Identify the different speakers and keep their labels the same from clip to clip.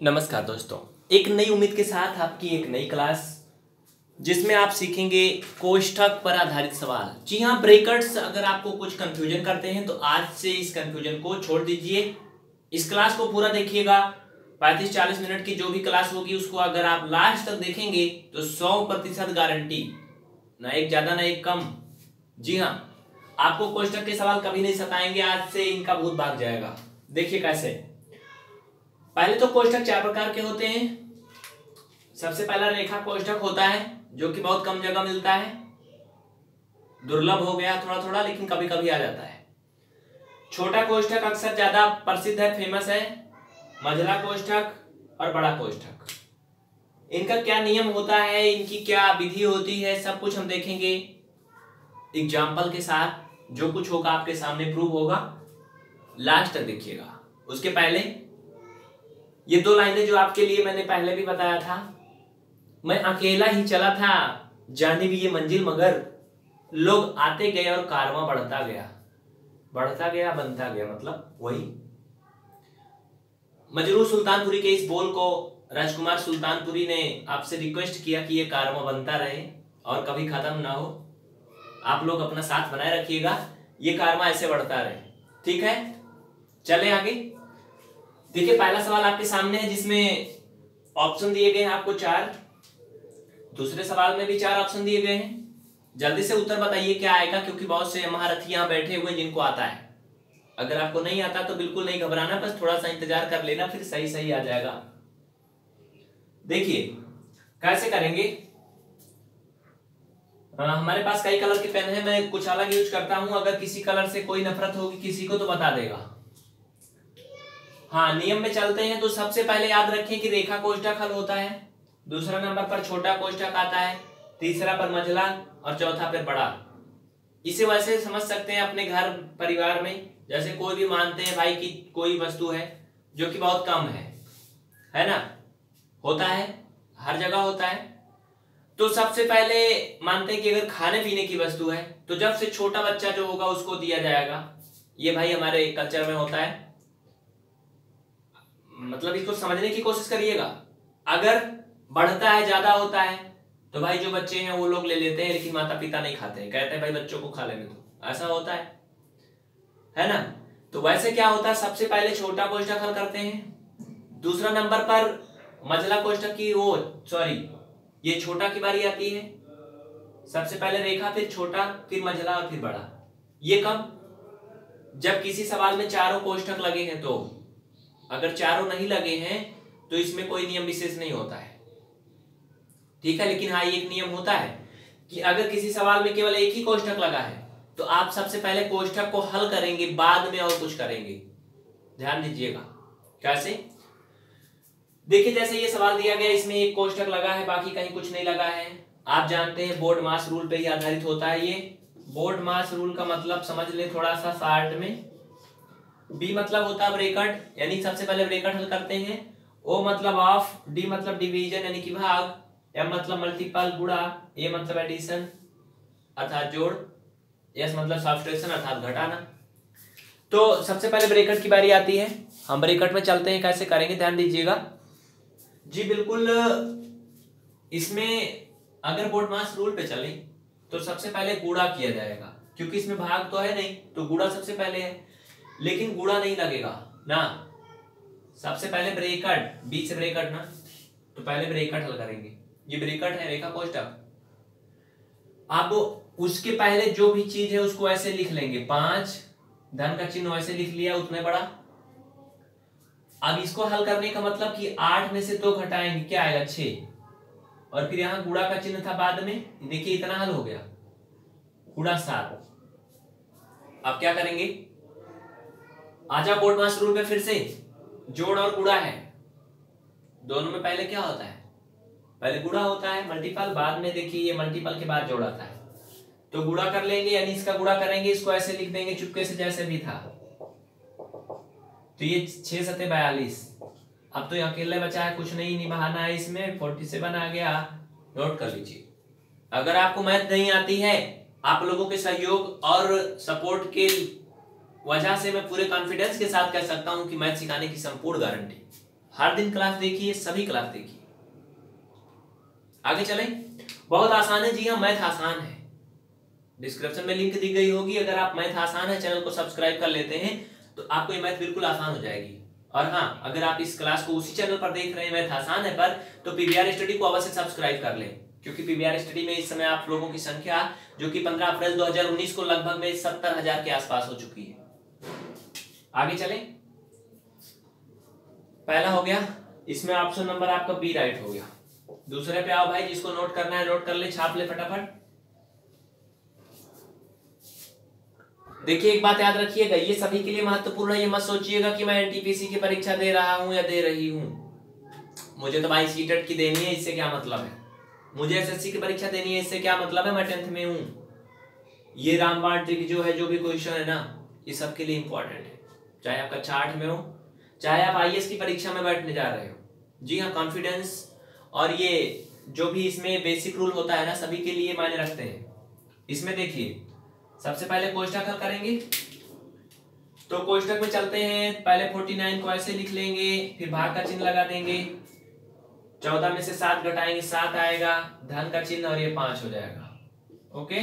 Speaker 1: नमस्कार दोस्तों, एक नई उम्मीद के साथ आपकी एक नई क्लास जिसमें आप सीखेंगे कोष्ठक पर आधारित सवाल। जी हाँ, ब्रैकेट्स अगर आपको कुछ कंफ्यूजन करते हैं तो आज से इस कंफ्यूजन को छोड़ दीजिए। इस क्लास को पूरा देखिएगा। 35-40 मिनट की जो भी क्लास होगी उसको अगर आप लास्ट तक देखेंगे तो 100% गारंटी, ना एक ज्यादा ना एक कम। जी हाँ, आपको कोष्ठक के सवाल कभी नहीं सताएंगे। आज से इनका भूत भाग जाएगा। देखिए कैसे। पहले तो कोष्ठक 4 प्रकार के होते हैं। सबसे पहला रेखा कोष्ठक होता है जो कि बहुत कम जगह मिलता है, दुर्लभ हो गया थोड़ा थोड़ा, लेकिन कभी कभी आ जाता है। छोटा कोष्ठक अक्सर ज्यादा प्रसिद्ध है, फेमस है। मझला कोष्ठक और बड़ा कोष्ठक, इनका क्या नियम होता है, इनकी क्या विधि होती है, सब कुछ हम देखेंगे एग्जाम्पल के साथ। जो कुछ होगा आपके सामने प्रूव होगा, लास्ट तक देखिएगा। उसके पहले ये 2 लाइनें जो आपके लिए मैंने पहले भी बताया था, मैं अकेला ही चला था जाने भी ये मंजिल, मगर लोग आते गए और कारवां बढ़ता गया। बढ़ता गया बनता गया, मतलब वही। मजरूह सुल्तानपुरी के इस बोल को राजकुमार सुल्तानपुरी ने आपसे रिक्वेस्ट किया कि ये कारवां बनता रहे और कभी खत्म ना हो। आप लोग अपना साथ बनाए रखिएगा, ये कारवां ऐसे बढ़ता रहे। ठीक है, चले आगे। देखिए पहला सवाल आपके सामने है जिसमें ऑप्शन दिए गए हैं आपको 4। दूसरे सवाल में भी 4 ऑप्शन दिए गए हैं। जल्दी से उत्तर बताइए क्या आएगा, क्योंकि बहुत से महारथी यहाँ बैठे हुए जिनको आता है। अगर आपको नहीं आता तो बिल्कुल नहीं घबराना, बस थोड़ा सा इंतजार कर लेना, फिर सही सही आ जाएगा। देखिए कैसे करेंगे। हमारे पास कई कलर के पेन है, मैं कुछ अलग यूज करता हूं। अगर किसी कलर से कोई नफरत होगी किसी को तो बता देगा। हाँ, नियम में चलते हैं तो सबसे पहले याद रखें कि रेखा कोष्ठक हल होता है, दूसरा नंबर पर छोटा कोष्ठक आता है, तीसरा पर मझला और चौथा पर बड़ा। इसे वैसे समझ सकते हैं अपने घर परिवार में, जैसे कोई भी मानते हैं भाई कि कोई वस्तु है जो कि बहुत कम है ना, होता है, हर जगह होता है। तो सबसे पहले मानते हैं कि अगर खाने पीने की वस्तु है तो जब से छोटा बच्चा जो होगा उसको दिया जाएगा। ये भाई हमारे कल्चर में होता है, मतलब इसको समझने की कोशिश करिएगा। अगर बढ़ता है, ज्यादा होता है, तो भाई जो बच्चे हैं वो लोग ले लेते हैं, लेकिन माता पिता नहीं खाते हैं, कहते हैं भाई बच्चों को खा लेने दो। ऐसा होता है ना। तो वैसे क्या होता है, सबसे पहले छोटा कोष्ठक हल करते हैं, दूसरा नंबर पर मझला कोष्ठक की वो सॉरी ये छोटा की बारी आती है। सबसे पहले रेखा, फिर छोटा, फिर मझला और फिर बड़ा। ये कब, जब किसी सवाल में चारों कोष्ठक लगे हैं तो। अगर चारों नहीं लगे हैं तो इसमें कोई नियम विशेष नहीं होता है। ठीक है, लेकिन हाँ एक नियम होता है कि अगर किसी सवाल में केवल एक ही कोष्ठक लगा है तो आप सबसे पहले कोष्ठक को हल करेंगे, बाद में और कुछ करेंगे। ध्यान दीजिएगा कैसे। देखिए जैसे ये सवाल दिया गया, इसमें एक कोष्ठक लगा है, बाकी कहीं कुछ नहीं लगा है। आप जानते हैं बोर्ड मास रूल पे ही आधारित होता है। ये बोर्ड मास रूल का मतलब समझ ले थोड़ा सा शार्ट में। बी मतलब होता है ब्रैकेट, यानी सबसे पहले ब्रैकेट हल करते हैं। ओ मतलब ऑफ, डी मतलब डिवीजन यानी कि भाग, एम मतलब मल्टीपल गुणा, ए मतलब एडिशन अर्थात जोड़, एस मतलब सब्ट्रैक्शन अर्थात घटाना। तो सबसे पहले ब्रैकेट की बारी आती है। हम ब्रैकेट में चलते हैं, कैसे करेंगे ध्यान दीजिएगा। जी बिल्कुल, इसमें अगर बोर्ड मास रूल पे चले तो सबसे पहले गुणा किया जाएगा, क्योंकि इसमें भाग तो है नहीं, तो गुणा सबसे पहले है। लेकिन गुणा नहीं लगेगा ना, सबसे पहले ब्रैकेट, बी से ब्रैकेट ना, तो पहले ब्रैकेट हल करेंगे। ये ब्रैकेट है रेखा कोष्ठक। अब उसके पहले जो भी चीज है उसको ऐसे लिख लेंगे, 5 धन का चिन्ह ऐसे लिख लिया, उतने बड़ा। अब इसको हल करने का मतलब कि 8 में से 2 घटाएंगे, क्या आएगा 6, और फिर यहां गुणा का चिन्ह था बाद में। देखिए इतना हल हो गया, गुणा 7। अब क्या करेंगे, आजा बोर्ड मास रूल पे फिर से। जोड़ और गुणा है, दोनों में पहले क्या होता है, पहले गुणा होता है, मल्टीपल बाद में। देखिए ये मल्टीपल के बाद जोड़ आता है, तो गुणा कर लेंगे, यानी इसका गुणा करेंगे, इसको ऐसे लिख देंगे चुपके से जैसे भी था। तो ये 6 7 42। अब तो अकेले बचा है, कुछ नहीं निभाना है इसमें, 47 आ गया। नोट कर लीजिए। अगर आपको मैथ नहीं आती है, आप लोगों के सहयोग और सपोर्ट के वजह से मैं पूरे कॉन्फिडेंस के साथ कह सकता हूं कि मैथ सिखाने की संपूर्ण गारंटी। हर दिन क्लास देखिए, सभी क्लास देखिए। आगे चलें। बहुत आसान है, जी हाँ, मैथ आसान है। डिस्क्रिप्शन में लिंक दी गई होगी, अगर आप मैथ आसान है चैनल को सब्सक्राइब कर लेते हैं तो आपको ये मैथ बिल्कुल आसान हो जाएगी। और हाँ, अगर आप इस क्लास को उसी चैनल पर देख रहे हैं मैथ आसान है पर, तो पीवीआर स्टडी को अवश्य सब्सक्राइब कर लें, क्योंकि पीवीआर स्टडी में इस समय आप लोगों की संख्या जो कि 15 अप्रैल 2019 को लगभग में 70,000 के आसपास हो चुकी है। आगे चलें। पहला हो गया, इसमें ऑप्शन नंबर आपका बी राइट हो गया। दूसरे पे आओ भाई, जिसको नोट करना है नोट कर ले, छाप ले फटाफट। देखिए एक बात याद रखिएगा, ये सभी के लिए महत्वपूर्ण है। ये मत सोचिएगा कि मैं एनटीपीसी की परीक्षा दे रहा हूं या दे रही हूं, मुझे तो भाई सीटेट की देनी है, इससे क्या मतलब है। मुझे एसएससी की परीक्षा देनी है, इससे क्या मतलब है, मैं 10th में हूं। ये रामबाण ट्रिक जो है, जो भी क्वेश्चन है ना, ये सबके लिए इंपॉर्टेंट है, चाहे आप कक्षा 8 में हो, चाहे आप आईएएस की परीक्षा में बैठने जा रहे हो। जी हाँ, कॉन्फिडेंस और ये जो भी इसमें बेसिक रूल होता है ना, सभी के लिए मायने रखते हैं। इसमें देखिए, सबसे पहले कोष्टक हल करेंगे, तो कोष्टक में चलते हैं। पहले 49 को ऐसे लिख लेंगे, फिर भाग का चिन्ह लगा देंगे, 14 में से 7 घटाएंगे, 7 आएगा, धन का चिन्ह और ये 5 हो जाएगा। ओके,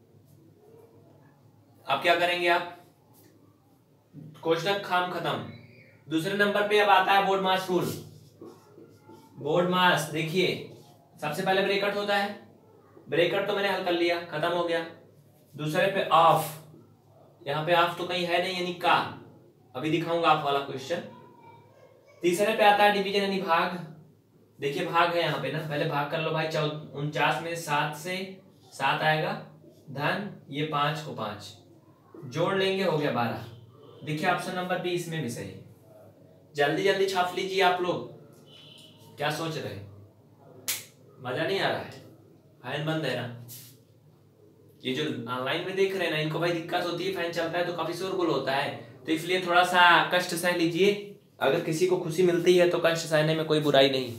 Speaker 1: अब क्या करेंगे आप, कोष्टक खाम खत्म। दूसरे नंबर पे अब आता है BODMAS rule. BODMAS देखिए, सबसे पहले ब्रैकेट होता है, ब्रैकेट तो मैंने हल कर लिया, खत्म हो गया। दूसरे पे ऑफ, यहाँ पे ऑफ तो कहीं है नहीं, यानी का, अभी दिखाऊंगा ऑफ वाला क्वेश्चन। तीसरे पे आता है डिवीजन यानी भाग, देखिए भाग है यहाँ पे ना, पहले भाग कर लो भाई। 49 में 7 से 7 आएगा, धन ये 5 को 5 जोड़ लेंगे, हो गया 12। देखिए ऑप्शन नंबर बी इसमें भी सही। जल्दी जल्दी छाप लीजिए आप लोग, क्या सोच रहे हैं, मजा नहीं आ रहा है, फैन बंद है ना। ये जो ऑनलाइन में देख रहे हैं ना, इनको भाई दिक्कत होती है, फैन चलता है तो काफी शोरगुल होता है, तो इसलिए थोड़ा सा कष्ट सह लीजिए। अगर किसी को खुशी मिलती है तो कष्ट सहने में कोई बुराई नहीं।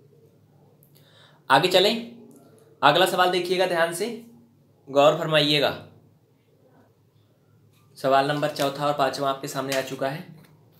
Speaker 1: आगे चलें, अगला सवाल देखिएगा ध्यान से, गौर फरमाइएगा। सवाल नंबर चौथा और पांचवा आपके सामने आ चुका है,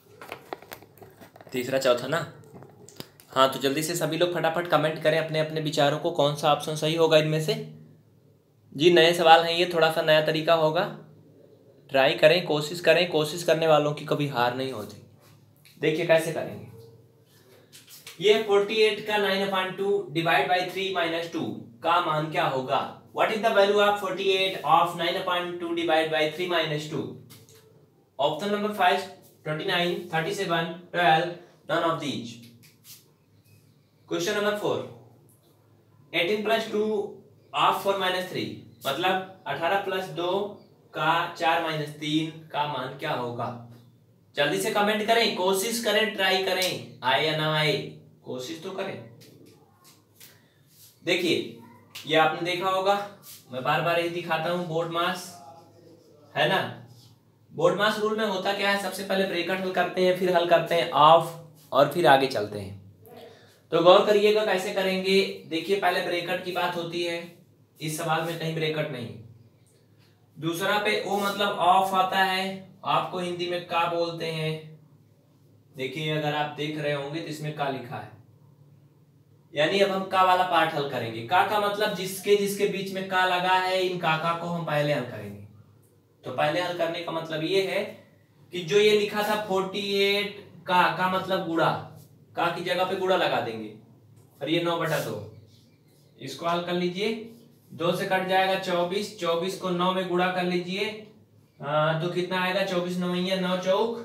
Speaker 1: तीसरा चौथा ना। हाँ, तो जल्दी से सभी लोग फटाफट कमेंट करें अपने अपने विचारों को, कौन सा ऑप्शन सही होगा इनमें से। जी नए सवाल हैं ये, थोड़ा सा नया तरीका होगा, ट्राई करें, कोशिश करें, कोशिश करने वालों की कभी हार नहीं होती। देखिए कैसे करेंगे, ये 48 का 9/2 डिवाइड बाई 3 - 2 का मान क्या होगा। What is the value of 48 of 9/2 divide by 3 - 2। Option number 5 29, 37, 12, none of these। Question number 4 18 + 2 of 4 - 3, मतलब 18 + 2 का 4 - 3 का मान क्या होगा। जल्दी से कमेंट करें, कोशिश करें, ट्राई करें, आए या ना आए, कोशिश तो करें। देखिए ये आपने देखा होगा, मैं बार बार यही दिखाता हूं, बोर्ड मास है ना। बोर्ड मास रूल में होता क्या है, सबसे पहले ब्रैकेट हल करते हैं, फिर हल करते हैं ऑफ और फिर आगे चलते हैं। तो गौर करिएगा कैसे करेंगे। देखिए पहले ब्रैकेट की बात होती है, इस सवाल में कहीं ब्रैकेट नहीं। दूसरा पे ओ मतलब ऑफ आता है, आपको हिंदी में का बोलते हैं। देखिए अगर आप देख रहे होंगे तो इसमें का लिखा है, यानी अब हम का वाला पार्ट हल करेंगे। का मतलब जिसके जिसके बीच में का लगा है, इन का को हम पहले हल करेंगे। तो पहले हल करने का मतलब ये है कि जो ये लिखा था 48 का मतलब गुणा, का की जगह पे गुणा लगा देंगे, और ये 9/2 इसको हल कर लीजिए। 2 से कट जाएगा 24, 24 को 9 में गुणा कर लीजिए, तो कितना आएगा, 24 9 9 चौक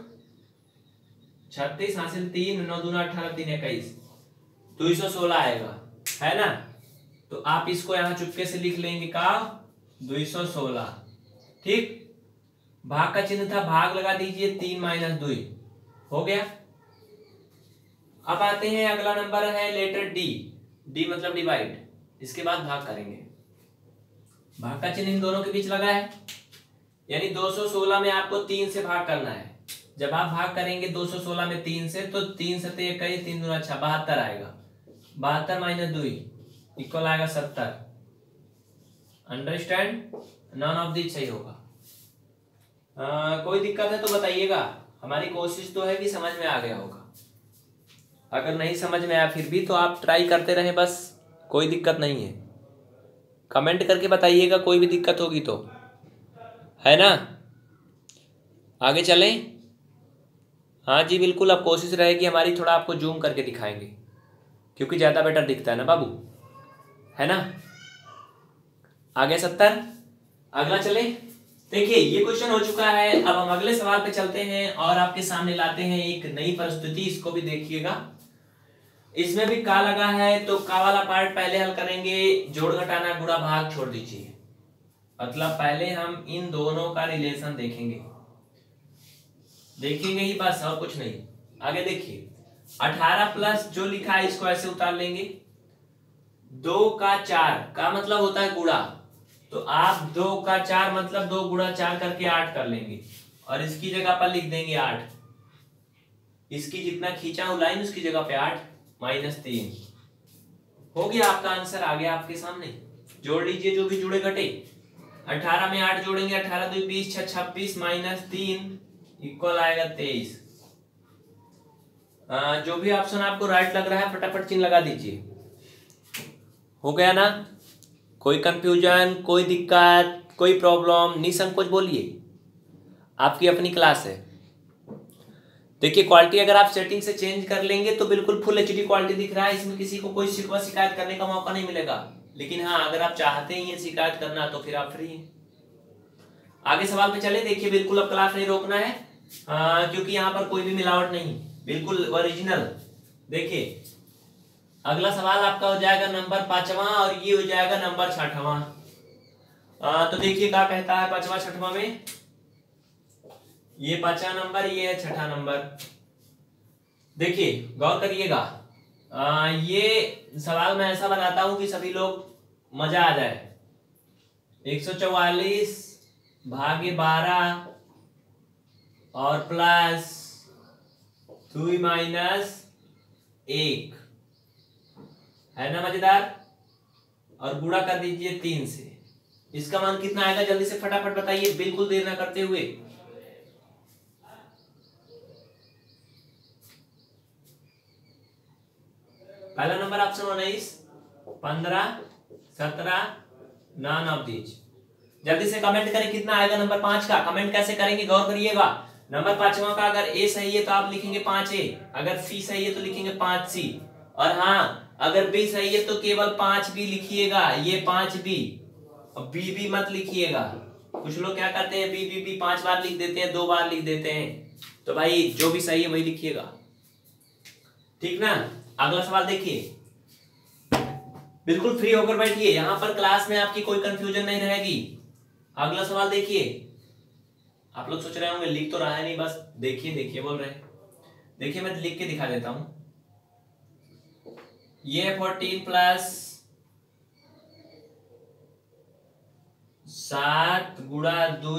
Speaker 1: 36 हासिल 3, 9 दूना 18, 3 21, 216 आएगा, है ना। तो आप इसको यहां चुपके से लिख लेंगे का 216, ठीक। भाग का चिन्ह था, भाग लगा दीजिए, 3 - 2 हो गया। अब आते हैं, अगला नंबर है लेटर डी, डी मतलब डिवाइड, इसके बाद भाग करेंगे। भाग का चिन्ह इन दोनों के बीच लगा है, यानी 216 में आपको 3 से भाग करना है। जब आप भाग करेंगे 216 में 3 से, तो 3 × 7 = 21, 3 दूना 6 72 आएगा, 72 - 2 इक्वल आएगा 70। अंडरस्टैंड, नॉन ऑफ दिस सही होगा। कोई दिक्कत है तो बताइएगा, हमारी कोशिश तो है कि समझ में आ गया होगा। अगर नहीं समझ में आया फिर भी तो आप ट्राई करते रहें, बस कोई दिक्कत नहीं है। कमेंट करके बताइएगा कोई भी दिक्कत होगी तो, है ना। आगे चलें। हाँ जी बिल्कुल, अब कोशिश रहेगी हमारी, थोड़ा आपको जूम करके दिखाएंगे क्योंकि ज़्यादा बेटर दिखता है ना बाबू, है ना। आगे 70, अगला चले। देखिए ये क्वेश्चन हो चुका है, अब हम अगले सवाल पे चलते हैं और आपके सामने लाते हैं एक नई परिस्थिति, इसको भी देखिएगा। इसमें भी का लगा है, तो का वाला पार्ट पहले हल करेंगे, जोड़ घटाना गुणा भाग छोड़ दीजिए। मतलब पहले हम इन दोनों का रिलेशन देखेंगे ही बस, और कुछ नहीं। आगे देखिए 18 प्लस जो लिखा है इसको ऐसे उतार लेंगे, 2 का 4 का मतलब होता है गुणा, तो आप 2 का 4 मतलब 2 गुणा 4 करके 8 कर लेंगे और इसकी जगह पर लिख देंगे 8। इसकी जितना खींचा हूं लाइन उसकी जगह पे 8 माइनस 3 हो गया आपका आंसर आ गया आपके सामने। जोड़ लीजिए जो भी जुड़े घटे, 18 में 8 जोड़ेंगे, 18 2 20 6 26 माइनस 3 इक्वल आएगा 23। जो भी ऑप्शन आपको राइट लग रहा है फटाफट चिन्ह लगा दीजिए। हो गया ना, कोई कंफ्यूजन, कोई दिक्कत, कोई प्रॉब्लम, निसंकोच बोलिए, आपकी अपनी क्लास है। देखिए क्वालिटी अगर आप सेटिंग से चेंज कर लेंगे तो बिल्कुल फुल एचडी क्वालिटी दिख रहा है, इसमें किसी को कोई शिकवा शिकायत करने का मौका नहीं मिलेगा। लेकिन हाँ अगर आप चाहते ही हैं शिकायत करना तो फिर आप फ्री हैं। आगे सवाल पे चले। देखिए बिल्कुल अब क्लास नहीं रोकना है, क्योंकि यहाँ पर कोई भी मिलावट नहीं, बिल्कुल ओरिजिनल। देखिए अगला सवाल आपका हो जाएगा नंबर 5वां और ये हो जाएगा नंबर 6वां। तो देखिए क्या कहता है 5वां 6वां में, ये 5वां नंबर, ये है 6ठा नंबर। देखिए गौर करिएगा, ये सवाल मैं ऐसा बनाता हूं कि सभी लोग मजा आ जाए। 144 भागे 12 और प्लस 2 माइनस 1, है ना मजेदार। और गुणा कर दीजिए 3 से, इसका मान कितना आएगा जल्दी से फटाफट बताइए, बिल्कुल देर ना करते हुए। पहला number option 19, 15, 17, none of these. जल्दी से कमेंट करें कितना आएगा नंबर 5 का। कमेंट कैसे करेंगे गौर करिएगा। नंबर 5वां का अगर ए सही है तो आप लिखेंगे 5A, अगर सी सही है तो लिखेंगे 5C, और हाँ अगर बी सही है तो केवल 5B लिखिएगा, ये 5B, और बी मत लिखिएगा। कुछ लोग क्या करते हैं बी 5 बार लिख देते हैं, 2 बार लिख देते हैं, तो भाई जो भी सही है वही लिखिएगा, ठीक ना। अगला सवाल देखिए, बिल्कुल फ्री होकर बैठिए, यहां पर क्लास में आपकी कोई कंफ्यूजन नहीं रहेगी। अगला सवाल देखिए, आप लोग सोच रहे होंगे लिख तो रहा है नहीं, बस देखिए बोल रहे हैं। देखिए मैं लिख के दिखा देता हूं, ये 14 प्लस 7 गुणा 2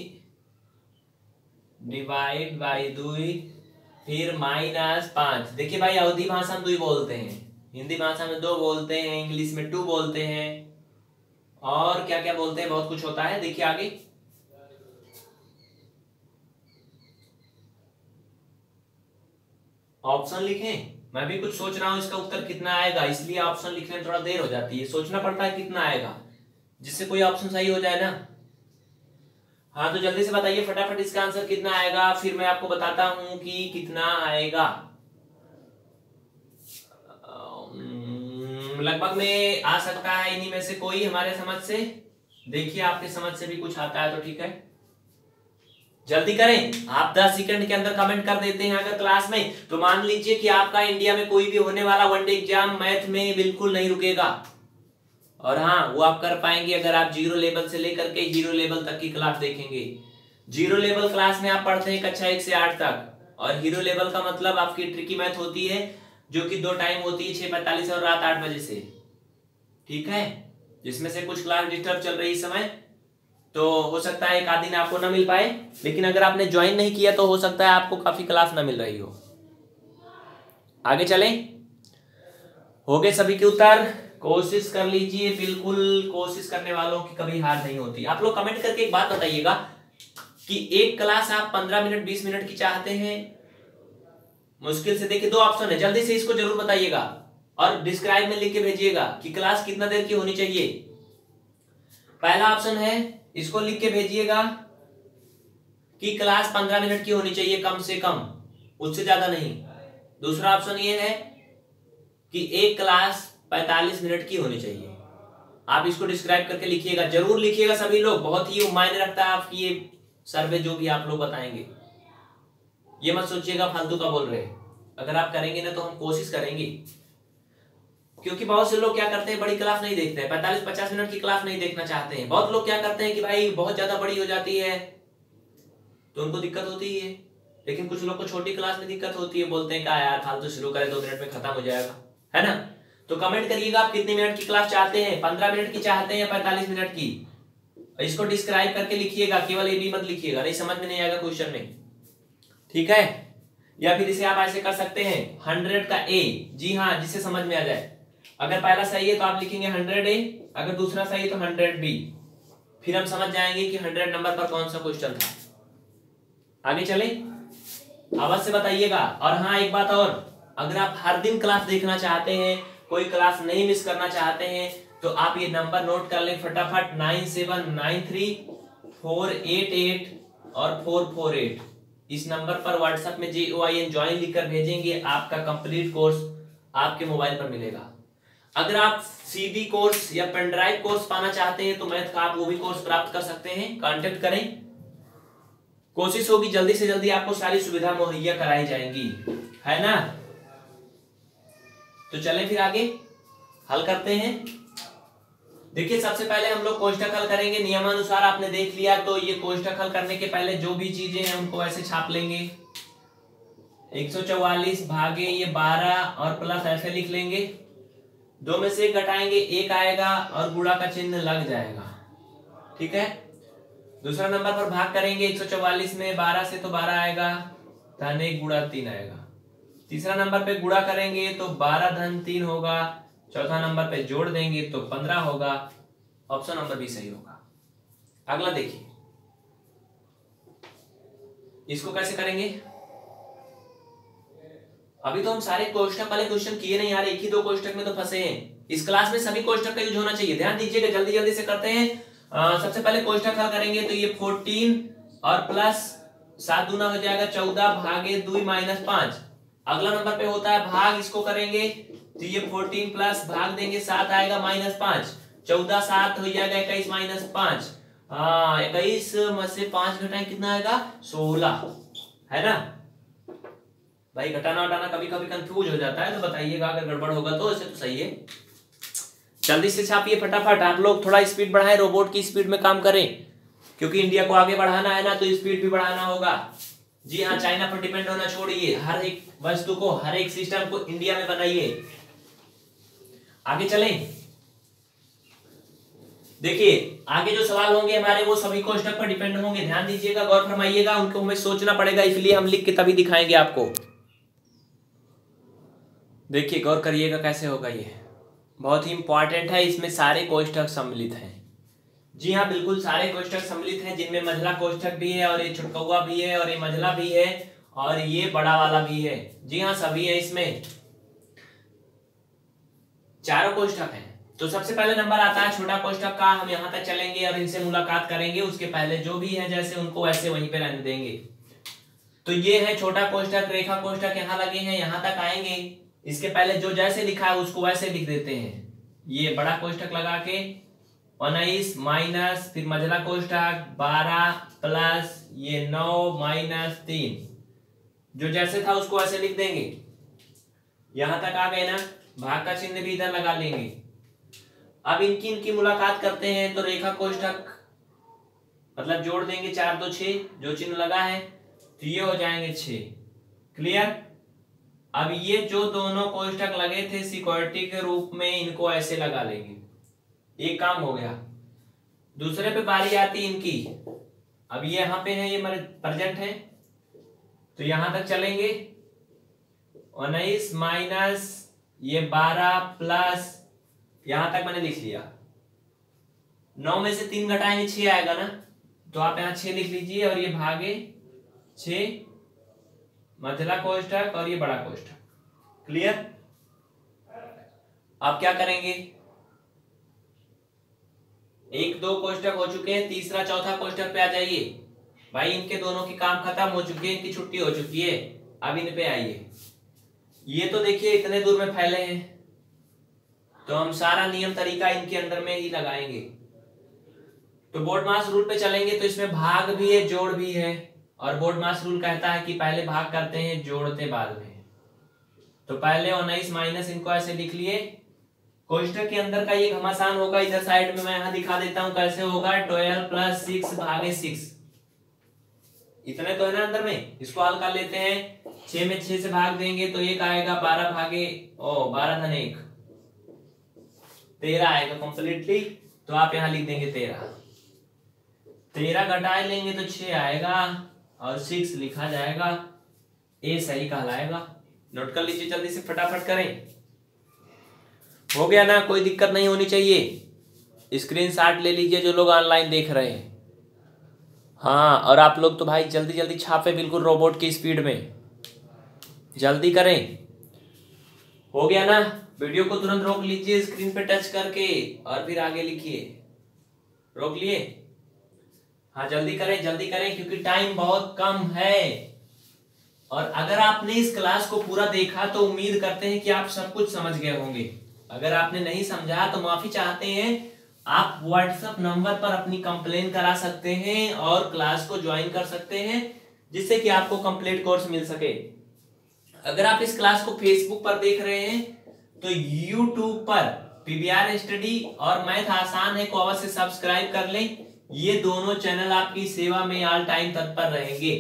Speaker 1: डिवाइड बाई 2 फिर माइनस 5। देखिए भाई अवधी भाषा में 2 बोलते हैं, हिंदी भाषा में 2 बोलते हैं, इंग्लिश में 2 बोलते हैं, और क्या क्या बोलते हैं, बहुत कुछ होता है। देखिए आगे ऑप्शन लिखें, मैं भी कुछ सोच रहा हूं इसका उत्तर कितना आएगा, इसलिए ऑप्शन लिखने में थोड़ा देर हो जाती है, सोचना पड़ता है कितना आएगा, जिससे कोई ऑप्शन सही हो जाए ना। हाँ तो जल्दी से बताइए फटाफट इसका आंसर कितना आएगा, फिर मैं आपको बताता हूं कि कितना आएगा। लगभग में आ सकता है इन्हीं में से कोई हमारे समझ से। देखिए आपके समझ से भी कुछ आता है तो ठीक है, जल्दी करें। आप 10 सेकंड के अंदर कमेंट कर देते हैं अगर क्लास में, तो मान लीजिए कि आपका इंडिया में कोई भी होने वाला वनडे एग्जाम मैथ में बिल्कुल नहीं रुकेगा। और हाँ वो आप कर पाएंगे अगर आप 0 लेवल से लेकर के हीरो लेवल तक की क्लास देखेंगे। 0 लेवल क्लास में आप पढ़ते हैं कक्षा 1 से 8 तक, और हीरो लेवल का मतलब आपकी ट्रिकी मैथ होती है जो कि 2 टाइम होती है, 6:45 और रात 8 बजे से, ठीक है। जिसमें से कुछ क्लास डिस्टर्ब चल रही इस समय, तो हो सकता है एक आध दिन आपको ना मिल पाए, लेकिन अगर आपने ज्वाइन नहीं किया तो हो सकता है आपको काफी क्लास ना मिल रही हो। आगे चलें, हो गए सभी के उत्तर। कोशिश कर लीजिए, बिल्कुल कोशिश करने वालों की कभी हार नहीं होती। आप लोग कमेंट करके एक बात बताइएगा कि एक क्लास आप 15 मिनट 20 मिनट की चाहते हैं मुश्किल से देखिए 2 ऑप्शन है, जल्दी से इसको जरूर बताइएगा और डिस्क्राइब में लिख के भेजिएगा कि क्लास कितना देर की होनी चाहिए। पहला ऑप्शन है, इसको लिख के भेजिएगा कि क्लास 15 मिनट की होनी चाहिए कम से कम, उससे ज्यादा नहीं। दूसरा ऑप्शन ये है कि एक क्लास 45 मिनट की होनी चाहिए। आप इसको डिस्क्राइब करके लिखिएगा, जरूर लिखिएगा सभी लोग, बहुत ही मायने रखता है आपकी ये सर्वे जो भी आप लोग बताएंगे। ये मत सोचिएगा फालतू का बोल रहे हैं, अगर आप करेंगे ना तो हम कोशिश करेंगे, क्योंकि बहुत से लोग क्या करते हैं बड़ी क्लास नहीं देखते हैं, 45-50 मिनट की क्लास नहीं देखना चाहते हैं। बहुत लोग क्या करते हैं कि भाई बहुत ज्यादा बड़ी हो जाती है तो उनको दिक्कत होती है, लेकिन कुछ लोग को छोटी क्लास में दिक्कत होती है, बोलते हैं क्या यार फालतू शुरू करें 2 मिनट में खत्म हो जाएगा, है ना। तो कमेंट करिएगा आप कितने मिनट की क्लास चाहते हैं, 15 मिनट की चाहते हैं या 45 मिनट की। इसको डिस्क्राइब करके लिखिएगा, केवल ए बी मत लिखिएगा, नहीं समझ में नहीं आएगा क्वेश्चन में, ठीक है। या फिर इसे आप ऐसे कर सकते हैं 100 का ए, जी हाँ, जिससे समझ में आ जाए। अगर पहला सही है तो आप लिखेंगे 100 ए, अगर दूसरा सही है तो 100 बी, फिर हम समझ जाएंगे कि 100 नंबर पर कौन सा क्वेश्चन था। आगे चले, अवश्य बताइएगा। और हाँ एक बात और, अगर आप हर दिन क्लास देखना चाहते हैं, कोई क्लास नहीं मिस करना चाहते हैं, तो आप ये नंबर नोट कर लें फटाफट, 9793488448 और 448। इस नंबर पर व्हाट्सएप में JOIN ज्वाइन लिखकर भेजेंगे, आपका कंप्लीट कोर्स आपके मोबाइल पर मिलेगा। अगर आप CD कोर्स या पेन ड्राइव कोर्स पाना चाहते हैं तो मैथ का आप वो भी कोर्स प्राप्त कर सकते हैं, कांटेक्ट करें। कोशिश होगी जल्दी से जल्दी आपको सारी सुविधा मुहैया कराई जाएंगी, है ना। तो चलें फिर आगे हल करते हैं। देखिए सबसे पहले हम लोग कोष्ठक हल करेंगे, नियमानुसार आपने देख लिया। तो ये कोष्ठक हल करने के पहले जो भी चीजें हैं उनको ऐसे छाप लेंगे, 144 भागे ये 12 और प्लस ऐसे लिख लेंगे, 2 में से 1 घटाएंगे 1 आएगा और गुणा का चिन्ह लग जाएगा, ठीक है। दूसरा नंबर पर भाग करेंगे 144 में 12 से तो 12 आएगा, धन 1 गुणा 3 आएगा। तीसरा नंबर पे गुणा करेंगे तो 12 धन 3 होगा। चौथा नंबर पे जोड़ देंगे तो 15 होगा। ऑप्शन नंबर बी सही होगा। अगला देखिए, इसको कैसे करेंगे। अभी तो हम सारे कोष्ठक वाले क्वेश्चन किए नहीं यार, एक ही 2 कोष्ठक में तो फंसे हैं। इस क्लास में सभी कोष्ठक का यूज होना चाहिए, ध्यान दीजिएगा, जल्दी जल्दी से करते हैं। सबसे पहले कोष्ठक हल करेंगे तो ये 14 और प्लस 7 दूना हो जाएगा 14 भागे 2 माइनस 5। अगला नंबर पे होता है भाग, इसको करेंगे तो ये 14 प्लस भाग देंगे 7 आएगा माइनस 5, 14 7 हो जाएगा 21 माइनस 5। 21 में से 5 घटाएं कितना आएगा 16, है ना। भाई घटाना हटाना कभी कभी कंफ्यूज हो जाता है, तो बताइएगा अगर गड़बड़ होगा तो। ऐसे तो सही है, जल्दी से छापिए फटाफट। आप लोग थोड़ा स्पीड बढ़ाएं, रोबोट की स्पीड में काम करें, क्योंकि इंडिया को आगे बढ़ाना है ना, तो स्पीड भी बढ़ाना होगा। जी हाँ, चाइना पर डिपेंड होना छोड़िए, हर एक वस्तु को, हर एक सिस्टम को इंडिया में बनाइए। आगे चलें, देखिए आगे जो सवाल होंगे हमारे वो सभी कोष्ठक पर डिपेंड होंगे, ध्यान दीजिएगा, गौर फरमाइएगा, उनको हमें सोचना पड़ेगा, इसलिए हम लिख के तभी दिखाएंगे आपको। देखिए गौर करिएगा कैसे होगा, ये बहुत ही इंपॉर्टेंट है, इसमें सारे कोष्ठक सम्मिलित हैं। जी हाँ बिल्कुल सारे कोष्ठक सम्मिलित हैं, जिनमें मझला कोष्ठक भी है और ये छुटकौआ भी है और ये मझला भी है और ये बड़ा वाला भी है। जी हाँ सभी है, इसमें चारों कोष्ठक हैं। तो सबसे पहले नंबर आता है छोटा कोष्ठक का, हम यहाँ तक चलेंगे और इनसे मुलाकात करेंगे, उसके पहले जो भी है जैसे उनको ऐसे वहीं पे रहने देंगे। तो ये है छोटा कोष्ठक, रेखा कोष्ठक यहाँ लगे हैं, यहाँ तक आएंगे, इसके पहले जो जैसे लिखा है उसको वैसे लिख देते हैं। ये बड़ा कोष्ठक लगा के 19 माइनस फिर मझला कोष्ठक 12 प्लस ये 9 माइनस 3, जो जैसे था उसको ऐसे लिख देंगे। यहां तक आ गए ना, भाग का चिन्ह भी इधर लगा लेंगे। अब इनकी मुलाकात करते हैं, तो रेखा कोष्ठक मतलब जोड़ देंगे 4 2 6, जो चिन्ह लगा है तो ये हो जाएंगे 6, क्लियर। अब ये जो दोनों कोष्ठक लगे थे सिक्योरिटी के रूप में, इनको ऐसे लगा लेंगे, एक काम हो गया। दूसरे पे बारी आती इनकी, अब ये यहाँ पे है, ये मेरे प्रेजेंट है, तो यहां तक चलेंगे 19 माइनस ये 12 प्लस यहां तक मैंने लिख लिया, 9 में से 3 घटाएंगे 6 आएगा ना, तो आप यहाँ 6 लिख लीजिए और ये भागे 6 मझला कोष्ठक और ये बड़ा कोष्ठक। क्लियर? आप क्या करेंगे, 1 2 कोष्ठक हो चुके हैं, तीसरा चौथा कोष्ठक पे आ जाइए भाई। इनके दोनों की काम खत्म हो चुकी है, इनकी छुट्टी हो चुकी है, अब इन पे आइए। ये तो देखिए इतने दूर में फैले हैं, तो हम सारा नियम तरीका इनके अंदर में ही लगाएंगे। तो बोर्डमास रूल पे चलेंगे, तो इसमें भाग भी है, जोड़ भी है, और बोर्डमास रूल कहता है कि पहले भाग करते हैं, जोड़ते बाद में। तो पहले 19 माइनस इनको ऐसे लिख लिए। कोष्ठक के अंदर का ये घमासान होगा, इधर साइड में मैं यहां दिखा देता हूं कैसे होगा। 12 प्लस 6 भागे 6, इतने तो है ना अंदर में। इसको हल कर लेते हैं, 6 में 6 से भाग देंगे तो 1 आएगा, 12 भागे 12 धन 1 13 आएगा कंप्लीटली। तो आप यहां लिख देंगे 13 घटाए लेंगे तो 6 आएगा और 6 लिखा जाएगा, ए सही कहलाएगा। नोट कर लीजिए, जल्दी से फटाफट करें। हो गया ना, कोई दिक्कत नहीं होनी चाहिए। स्क्रीनशॉट ले लीजिए जो लोग ऑनलाइन देख रहे हैं। हाँ, और आप लोग तो भाई जल्दी जल्दी छापे, बिल्कुल रोबोट की स्पीड में, जल्दी करें। हो गया ना? वीडियो को तुरंत रोक लीजिए स्क्रीन पे टच करके और फिर आगे लिखिए। रोक लिए? हाँ जल्दी करें, जल्दी करें, क्योंकि टाइम बहुत कम है। और अगर आपने इस क्लास को पूरा देखा तो उम्मीद करते हैं कि आप सब कुछ समझ गए होंगे। अगर आपने नहीं समझा तो माफी चाहते हैं। आप व्हाट्सएप नंबर पर अपनी कंप्लेन करा सकते हैं और क्लास को ज्वाइन कर सकते हैं, जिससे कि आपको कंप्लीट कोर्स मिल सके। अगर आप इस क्लास को फेसबुक पर देख रहे हैं तो यूट्यूब पर पीवीआर स्टडी और मैथ आसान है को अवश्य सब्सक्राइब कर लें। ये दोनों चैनल आपकी सेवा में ऑल टाइम तत्पर रहेंगे।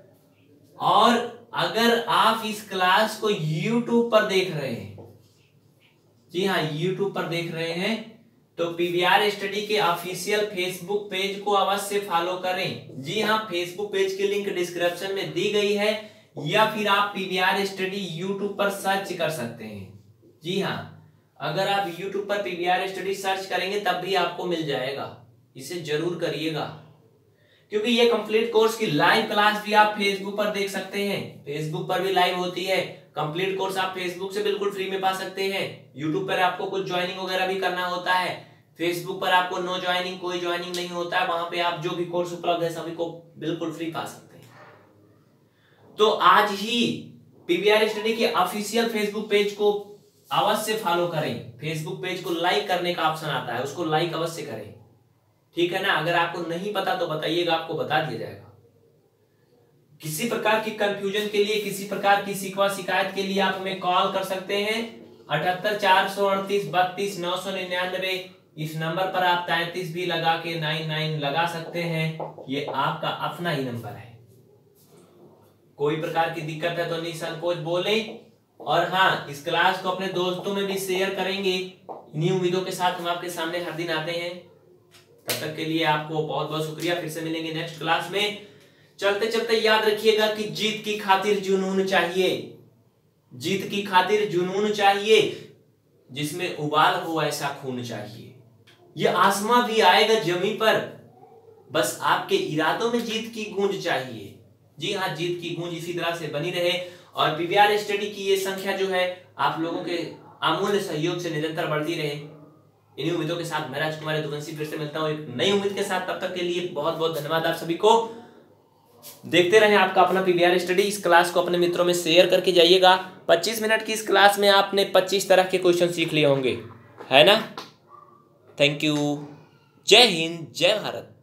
Speaker 1: और अगर आप इस क्लास को यूट्यूब पर देख रहे हैं, जी हाँ यूट्यूब पर देख रहे हैं, तो पीवीआर स्टडी के ऑफिशियल फेसबुक पेज को अवश्य फॉलो करें। जी हाँ, फेसबुक पेज की लिंक डिस्क्रिप्शन में दी गई है, या फिर आप पीवीआर स्टडी यूट्यूब पर सर्च कर सकते हैं। जी हाँ, अगर आप यूट्यूब पर पीवीआर स्टडी सर्च करेंगे तब भी आपको मिल जाएगा। इसे जरूर करिएगा, क्योंकि ये कंप्लीट कोर्स की लाइव क्लास भी आप फेसबुक पर देख सकते हैं। फेसबुक पर भी लाइव होती है। कंप्लीट कोर्स आप फेसबुक से बिल्कुल फ्री में पा सकते हैं। यूट्यूब पर आपको कुछ ज्वाइनिंग वगैरह भी करना होता है। फेसबुक पर आपको नो ज्वाइनिंग, कोई ज्वाइनिंग नहीं होता है। वहां पे आप जो भी कोर्स उपलब्ध है सभी को बिल्कुल फ्री पा सकते हैं। तो आज ही पीवीआर स्टडी के ऑफिशियल फेसबुक पेज को अवश्य फॉलो करें। फेसबुक पेज को लाइक करने का ऑप्शन आता है, उसको लाइक अवश्य करें, ठीक है ना। अगर आपको नहीं पता तो बताइएगा, आपको बता दिया जाएगा। किसी प्रकार की कंफ्यूजन के लिए, किसी प्रकार की शिकवा शिकायत के लिए आप हमें कॉल कर सकते हैं 78 438 32 999। इस नंबर पर आप 33 भी लगा के 99 लगा सकते हैं। ये आपका अपना ही नंबर है। कोई प्रकार की दिक्कत है तो निसंकोच बोलें। और हाँ, इस क्लास को अपने दोस्तों में भी शेयर करेंगे। इन्हीं उम्मीदों के साथ हम आपके सामने हर दिन आते हैं। तब तक के लिए आपको बहुत बहुत शुक्रिया। फिर से मिलेंगे नेक्स्ट क्लास में। चलते चलते याद रखिएगा कि जीत की खातिर जुनून चाहिए। जीत की खातिर जुनून चाहिए, जिसमें उबाल हो ऐसा खून चाहिए। ये आसमां भी आएगा जमीन पर, बस आपके इरादों में जीत की गूंज चाहिए। जी हाँ, जीत की गूंज इसी तरह से बनी रहे। और पीवीआर स्टडी की ये संख्या जो है आप लोगों के अमूल्य सहयोग से निरंतर बढ़ती रहे। इन्हीं उम्मीदों के साथ मैं राजकुमार यदुवंशी फिर से मिलता हूं एक नई उम्मीद के साथ। तब तक के लिए बहुत बहुत धन्यवाद आप सभी को। देखते रहें आपका अपना पीवीआर स्टडी। इस क्लास को अपने मित्रों में शेयर करके जाइएगा। 25 मिनट की इस क्लास में आपने 25 तरह के क्वेश्चन सीख लिए होंगे, है ना। Thank you. जय हिंद, जय भारत।